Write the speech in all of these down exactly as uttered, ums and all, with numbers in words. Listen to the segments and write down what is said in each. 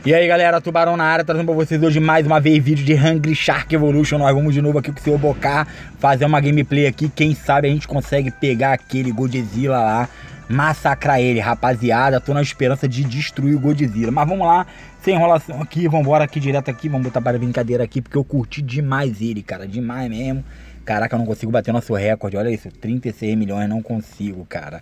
E aí galera, Tubarão na área, trazendo pra vocês hoje mais uma vez vídeo de Hungry Shark Evolution. Nós vamos de novo aqui com o senhor Bocar fazer uma gameplay aqui. Quem sabe a gente consegue pegar aquele Godzilla lá, massacrar ele, rapaziada. Tô na esperança de destruir o Godzilla. Mas vamos lá, sem enrolação aqui, vambora aqui direto aqui. Vamos botar para brincadeira aqui, porque eu curti demais ele, cara, demais mesmo. Caraca, eu não consigo bater nosso recorde, olha isso, trinta e seis milhões, não consigo, cara.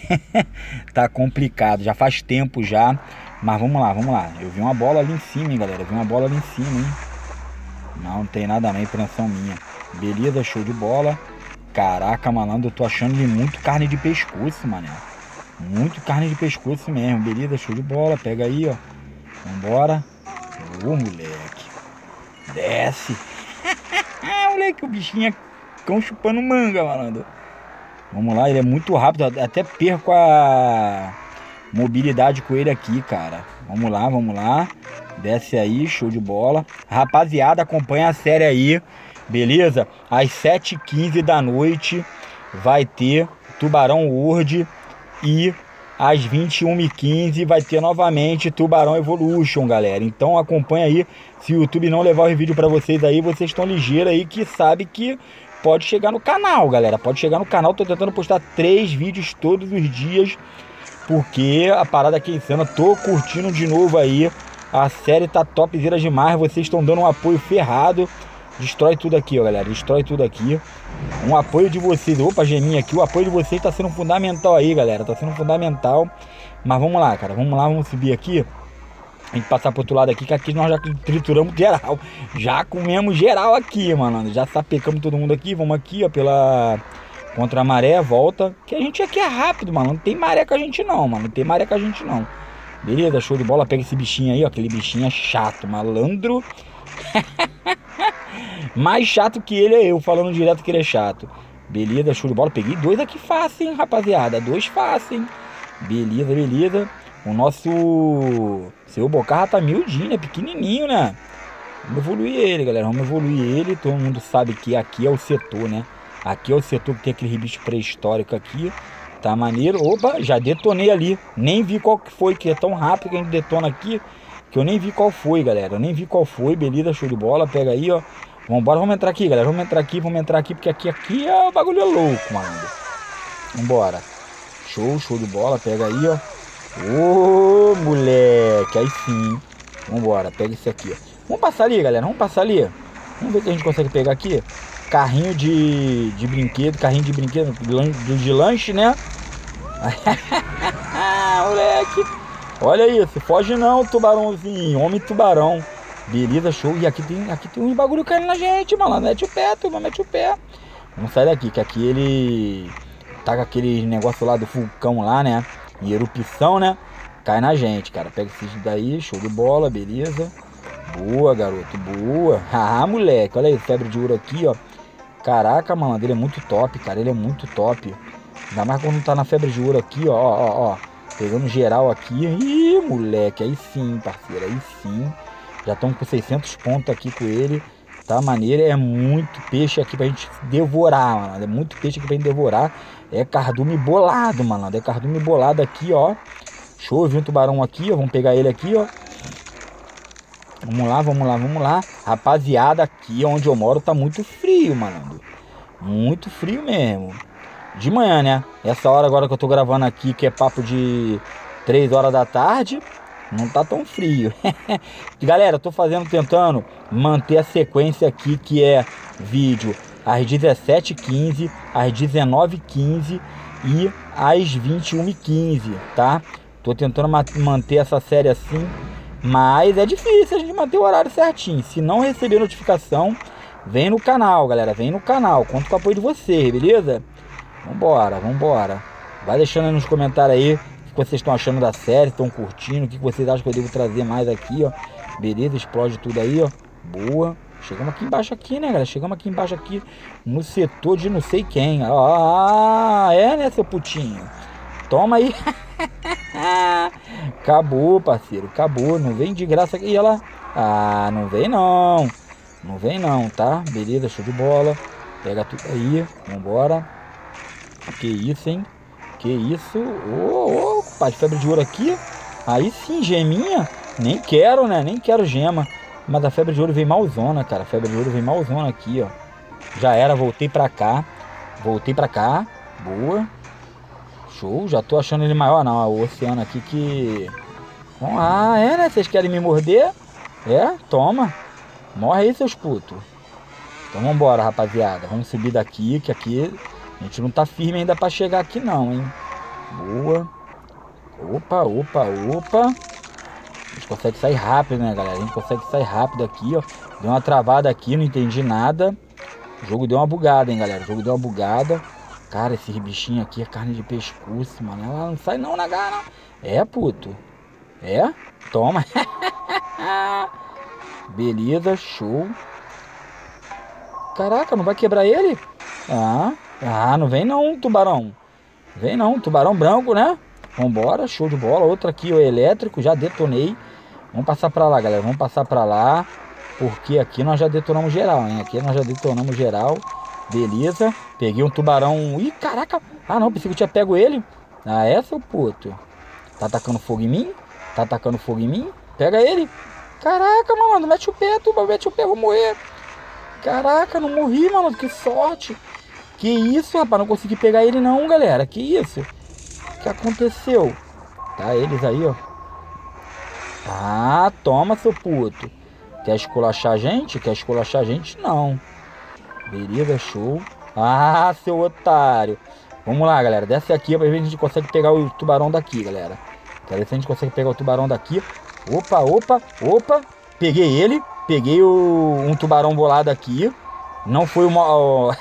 Tá complicado, já faz tempo já. Mas vamos lá, vamos lá. Eu vi uma bola ali em cima, hein, galera. Eu vi uma bola ali em cima, hein. Não, não tem nada não, impressão minha. Beleza, show de bola. Caraca, malandro, eu tô achando ele muito carne de pescoço, mané. Muito carne de pescoço mesmo. Beleza, show de bola. Pega aí, ó. Vambora. Ô, moleque. Desce. Moleque, o bichinho é cão chupando manga, malandro. Vamos lá, ele é muito rápido. Até perco a mobilidade com ele aqui, cara. Vamos lá, vamos lá. Desce aí, show de bola. Rapaziada, acompanha a série aí, beleza? Às sete e quinze da noite vai ter Tubarão World. E às vinte e uma e quinze vai ter novamente Tubarão Evolution, galera. Então acompanha aí. Se o YouTube não levar o vídeo pra vocês aí, vocês estão ligeiros aí que sabe que pode chegar no canal, galera. Pode chegar no canal. Tô tentando postar três vídeos todos os dias, porque a parada aqui é insana. Tô curtindo de novo aí. A série tá topzera demais. Vocês estão dando um apoio ferrado. Destrói tudo aqui, ó, galera. Destrói tudo aqui. Um apoio de vocês. Opa, geminha aqui. O apoio de vocês tá sendo fundamental aí, galera. Tá sendo fundamental. Mas vamos lá, cara. Vamos lá, vamos subir aqui. A gente passar pro outro lado aqui, que aqui nós já trituramos geral. Já comemos geral aqui, mano. Já sapecamos todo mundo aqui. Vamos aqui, ó, pela... contra a maré, volta. Que a gente aqui é rápido, mano. Não tem maré com a gente não, mano. Não tem maré com a gente não. Beleza, show de bola. Pega esse bichinho aí, ó. Aquele bichinho é chato, malandro. Mais chato que ele é eu, falando direto que ele é chato. Beleza, show de bola. Peguei dois aqui fácil, hein, rapaziada. Dois fácil, hein. Beleza, beleza. O nosso seu Bocar tá miudinho, né? Pequenininho, né? Vamos evoluir ele, galera. Vamos evoluir ele. Todo mundo sabe que aqui é o setor, né? Aqui é o setor que tem aquele bicho pré-histórico aqui. Tá maneiro. Opa, já detonei ali. Nem vi qual que foi, que é tão rápido que a gente detona aqui, que eu nem vi qual foi, galera. Eu nem vi qual foi. Beleza, show de bola. Pega aí, ó. Vambora, vamos entrar aqui, galera. Vamos entrar aqui, vamos entrar aqui, porque aqui, aqui é o bagulho é louco, mano. Vambora. Show, show de bola. Pega aí, ó. Ô, moleque. Aí sim. Vambora, pega isso aqui, ó. Vamos passar ali, galera. Vamos passar ali. Vamos ver o que a gente consegue pegar aqui. Carrinho de, de brinquedo. Carrinho de brinquedo de, de lanche, né? Moleque. Olha isso. Foge não, tubarãozinho. Homem tubarão. Beleza, show. E aqui tem, aqui tem uns bagulho caindo na gente, mano. Mete o pé, turma, mete o pé. Vamos sair daqui, que aqui ele tá com aquele negócio lá do vulcão lá, né? Em erupção, né? Cai na gente, cara. Pega esses daí, show de bola, beleza. Boa, garoto, boa. Ah, moleque, olha aí, febre de ouro aqui, ó. Caraca, mano, ele é muito top, cara. Ele é muito top. Ainda mais quando tá na febre de ouro aqui, ó, ó, ó. Pegando geral aqui. Ih, moleque, aí sim, parceiro, aí sim. Já estamos com seiscentos pontos aqui com ele. Tá maneiro, é muito peixe aqui pra gente devorar, mano. É muito peixe aqui pra gente devorar. É cardume bolado, mano. É cardume bolado aqui, ó. Show, viu um tubarão aqui, ó. Vamos pegar ele aqui, ó. Vamos lá, vamos lá, vamos lá. Rapaziada, aqui onde eu moro tá muito frio, mano. Muito frio mesmo. De manhã, né? Essa hora agora que eu tô gravando aqui, que é papo de três horas da tarde, não tá tão frio. Galera, eu tô fazendo, tentando manter a sequência aqui, que é vídeo às dezessete e quinze, às dezenove e quinze e às vinte e uma e quinze, tá? Tô tentando manter essa série assim, mas é difícil a gente manter o horário certinho. Se não receber notificação, vem no canal, galera. Vem no canal, conto com o apoio de vocês, beleza? Vambora, vambora. Vai deixando aí nos comentários aí o que vocês estão achando da série, estão curtindo, o que vocês acham que eu devo trazer mais aqui, ó. Beleza, explode tudo aí, ó. Boa. Chegamos aqui embaixo aqui, né, galera? Chegamos aqui embaixo aqui no setor de não sei quem. Ah, é, né, seu putinho? Toma aí. Acabou, parceiro. Acabou. Não vem de graça aqui. E ela... Ah, não vem não. Não vem não, tá? Beleza, show de bola. Pega tudo aí. Vambora. Que isso, hein? Que isso. Ô, ô, pá de febre de ouro aqui. Aí sim, geminha. Nem quero, né? Nem quero gema. Mas a febre de ouro veio malzona, cara. A febre de ouro veio malzona aqui, ó. Já era, voltei pra cá. Voltei pra cá. Boa. Show, já tô achando ele maior. Não, o oceano aqui que... Ah, é, né? Vocês querem me morder? É, toma. Morre aí, seus putos. Então vambora, rapaziada. Vamos subir daqui, que aqui a gente não tá firme ainda pra chegar aqui não, hein. Boa. Opa, opa, opa. A gente consegue sair rápido, né, galera? A gente consegue sair rápido aqui, ó. Deu uma travada aqui, não entendi nada. O jogo deu uma bugada, hein, galera. O jogo deu uma bugada. Cara, esse bichinho aqui é carne de pescoço, mano. Ela não sai não na garra, não. É, puto. É? Toma. Beleza, show. Caraca, não vai quebrar ele? Ah, ah, não vem não, tubarão. Vem não, tubarão branco, né? Vambora, show de bola. Outro aqui, o elétrico, já detonei. Vamos passar pra lá, galera. Vamos passar pra lá. Porque aqui nós já detonamos geral, hein? Aqui nós já detonamos geral. Beleza. Peguei um tubarão. Ih, caraca. Ah, não. Pensei que eu tinha pego ele. Ah, é, seu puto. Tá atacando fogo em mim? Tá atacando fogo em mim? Pega ele. Caraca, malandro. Mete o pé, tuba. Mete o pé, vou morrer. Caraca, não morri, malandro. Que sorte. Que isso, rapaz. Não consegui pegar ele não, galera. Que isso? O que aconteceu? Tá, eles aí, ó. Ah, toma, seu puto. Quer esculachar a gente? Quer esculachar a gente? Não. Beleza, show. Ah, seu otário. Vamos lá, galera. Desce aqui pra ver se a gente consegue pegar o tubarão daqui, galera. Quero ver se a gente consegue pegar o tubarão daqui. Opa, opa, opa. Peguei ele. Peguei o, um tubarão bolado aqui. Não foi uma... moleque.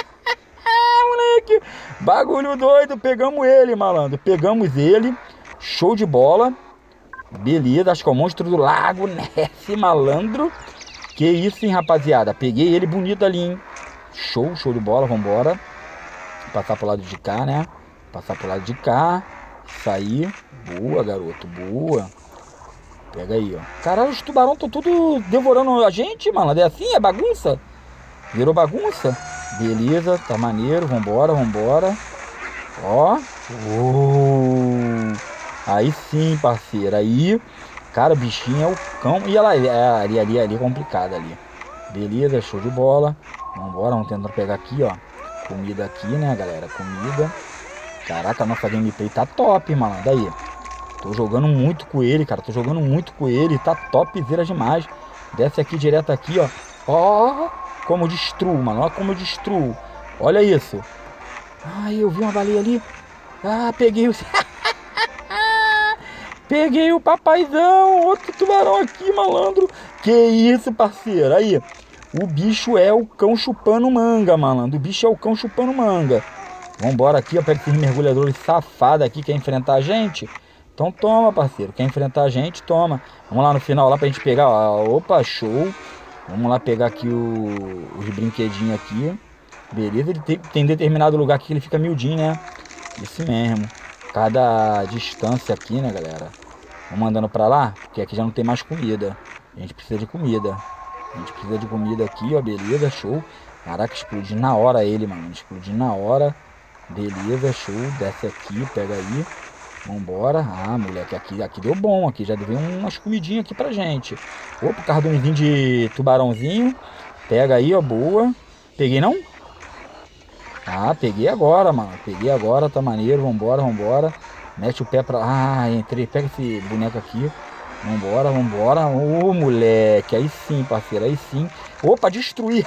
Bagulho doido. Pegamos ele, malandro. Pegamos ele. Show de bola. Beleza, acho que é o monstro do lago, Ness, malandro. Que isso, hein, rapaziada. Peguei ele bonito ali, hein. Show, show de bola, vambora. Passar pro lado de cá, né. Passar pro lado de cá. Sair. Boa, garoto, boa. Pega aí, ó. Caralho, os tubarão estão tudo devorando a gente, malandro. É assim, é bagunça. Virou bagunça. Beleza, tá maneiro, vambora, vambora. Ó. Oh. Aí sim, parceiro. Aí, cara, o bichinho é o cão. E ela é ali, ali, ali, complicado ali. Beleza, show de bola. Vambora, vamos tentar pegar aqui, ó. Comida aqui, né, galera? Comida. Caraca, a nossa gameplay tá top, malandro. Aí. Tô jogando muito com ele, cara. Tô jogando muito com ele. Tá topzera demais. Desce aqui, direto aqui, ó. Ó, como eu destruo, mano. Ó como eu destruo. Olha isso. Ai, eu vi uma baleia ali. Ah, peguei o... Peguei o papaizão, outro tubarão aqui, malandro. Que isso, parceiro. Aí, o bicho é o cão chupando manga, malandro. O bicho é o cão chupando manga. Vambora aqui, ó. Pega esses mergulhadores safados aqui. Quer enfrentar a gente? Então toma, parceiro. Quer enfrentar a gente? Toma. Vamos lá no final, lá pra gente pegar, ó. Opa, show. Vamos lá pegar aqui o, os brinquedinhos aqui. Beleza, ele tem, tem determinado lugar aqui que ele fica miudinho, né? Isso mesmo. Cada distância aqui, né, galera? Vamos andando pra lá, porque aqui já não tem mais comida. A gente precisa de comida. A gente precisa de comida aqui, ó, beleza, show. Caraca, explodiu na hora ele, mano. Explodiu na hora. Beleza, show. Desce aqui, pega aí. Vambora. Ah, moleque, aqui, aqui deu bom. Aqui já deu umas comidinhas aqui pra gente. Opa, cardumezinho de tubarãozinho. Pega aí, ó, boa. Peguei não? Ah, peguei agora, mano. Peguei agora, tá maneiro. Vambora, vambora. Mete o pé pra... Ah, entrei. Pega esse boneco aqui. Vambora, vambora. Ô, oh, moleque. Aí sim, parceiro. Aí sim. Opa, destruí.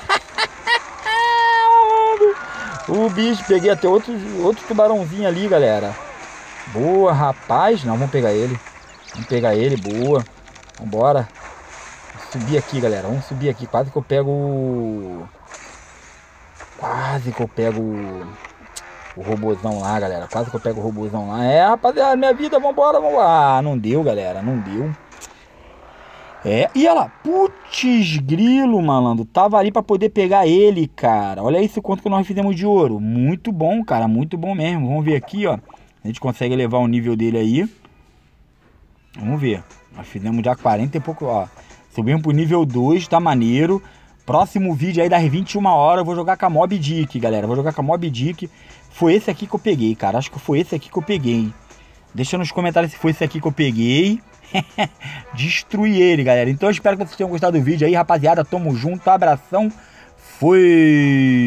O bicho. Peguei até outro, outro tubarãozinho ali, galera. Boa, rapaz. Não, vamos pegar ele. Vamos pegar ele, boa. Vambora. Vou subir aqui, galera. Vamos subir aqui. Quase que eu pego o... Quase que eu pego o, o robôzão lá, galera. Quase que eu pego o robôzão lá. É, rapaziada, minha vida, vambora, vambora. Ah, não deu, galera, não deu. É, e olha lá. Putz, grilo, malandro. Tava ali pra poder pegar ele, cara. Olha isso quanto que nós fizemos de ouro. Muito bom, cara, muito bom mesmo. Vamos ver aqui, ó. A gente consegue elevar o nível dele aí. Vamos ver. Nós fizemos já quarenta e pouco, ó. Subimos pro nível dois, tá maneiro. Próximo vídeo aí das vinte e uma horas eu vou jogar com a Mob Dick, galera. Vou jogar com a Mob Dick. Foi esse aqui que eu peguei, cara. Acho que foi esse aqui que eu peguei. Deixa nos comentários se foi esse aqui que eu peguei. destruir ele, galera. Então eu espero que vocês tenham gostado do vídeo aí, rapaziada. Tamo junto, abração. Fui!